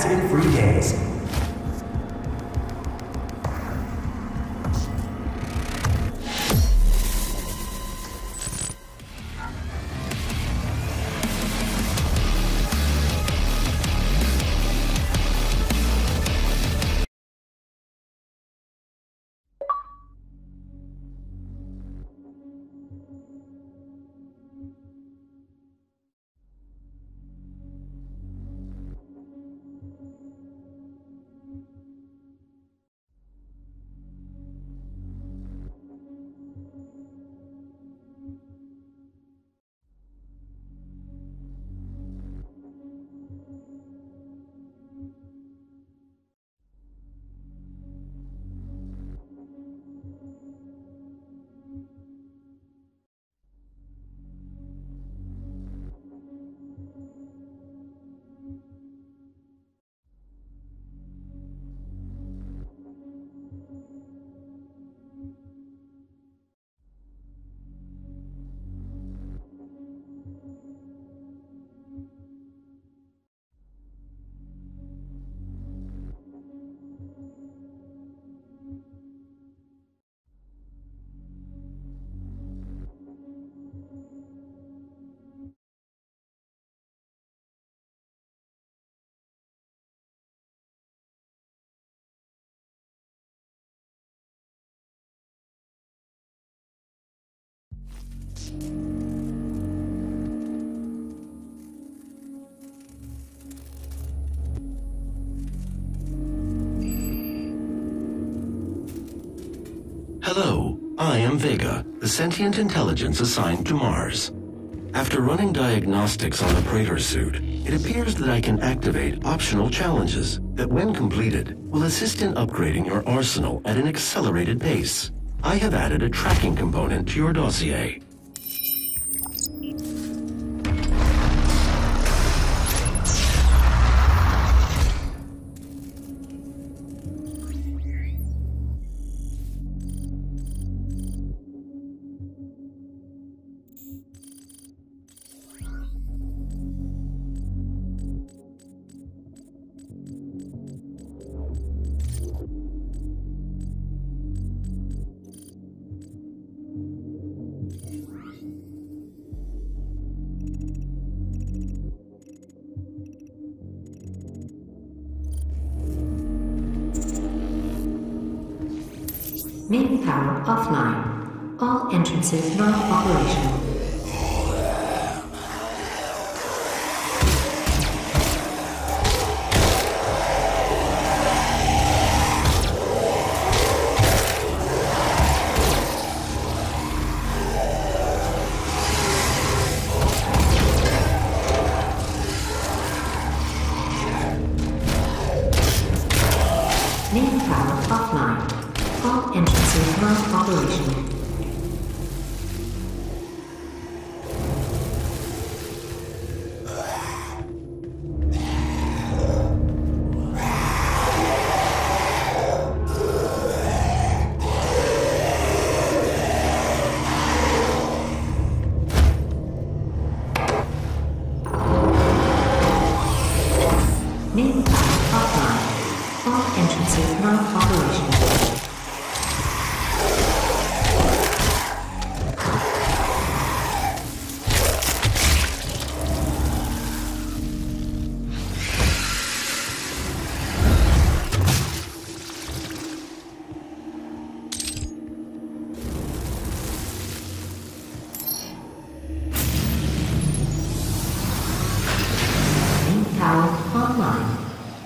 accident-free days. Hello, I am Vega, the sentient intelligence assigned to Mars. After running diagnostics on the Praetor suit, it appears that I can activate optional challenges that, when completed, will assist in upgrading your arsenal at an accelerated pace. I have added a tracking component to your dossier. Main power offline. All entrances not operational. Main power offline. All entrances not operational. Main power offline. All entrances not operational. Online.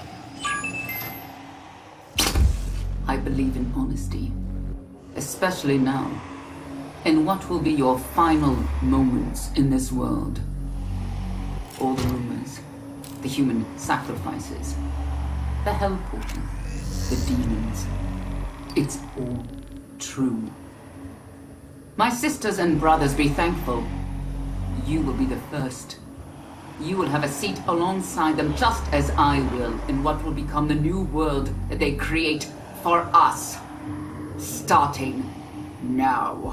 I believe in honesty, especially now, in what will be your final moments in this world. All the rumors, the human sacrifices, the hell portal, the demons. It's all true. My sisters and brothers, be thankful. You will be the first. You will have a seat alongside them, just as I will, in what will become the new world that they create for us. Starting now.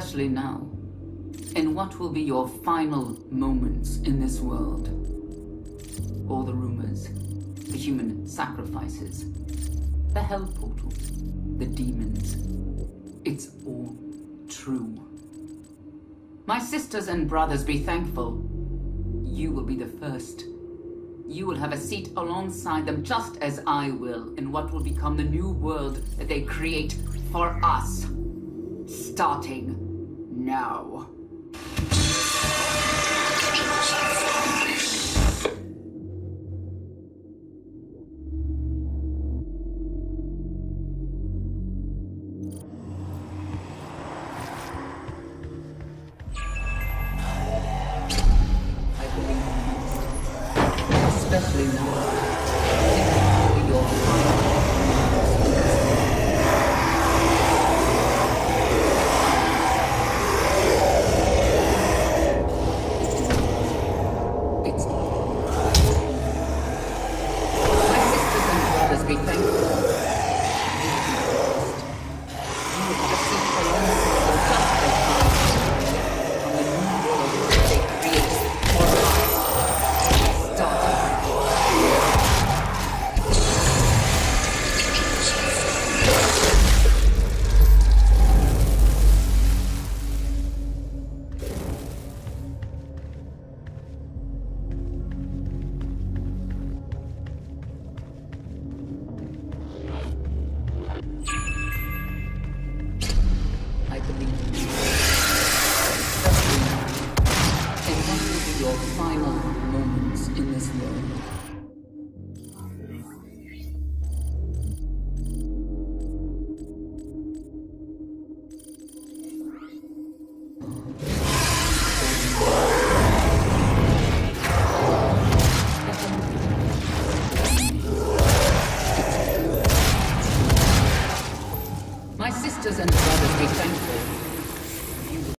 especially now, in what will be your final moments in this world. All the rumors, the human sacrifices, the hell portal, the demons. It's all true. My sisters and brothers, be thankful. You will be the first. You will have a seat alongside them, just as I will, in what will become the new world that they create for us. Starting now. Especially now. It will be your It's my sisters and brothers, be thankful. You will have a seat for long, just as I on the new world that they create for us. Starting. I believe in you. Especially now, in what will be your final moments in this world. My sisters and brothers, be thankful.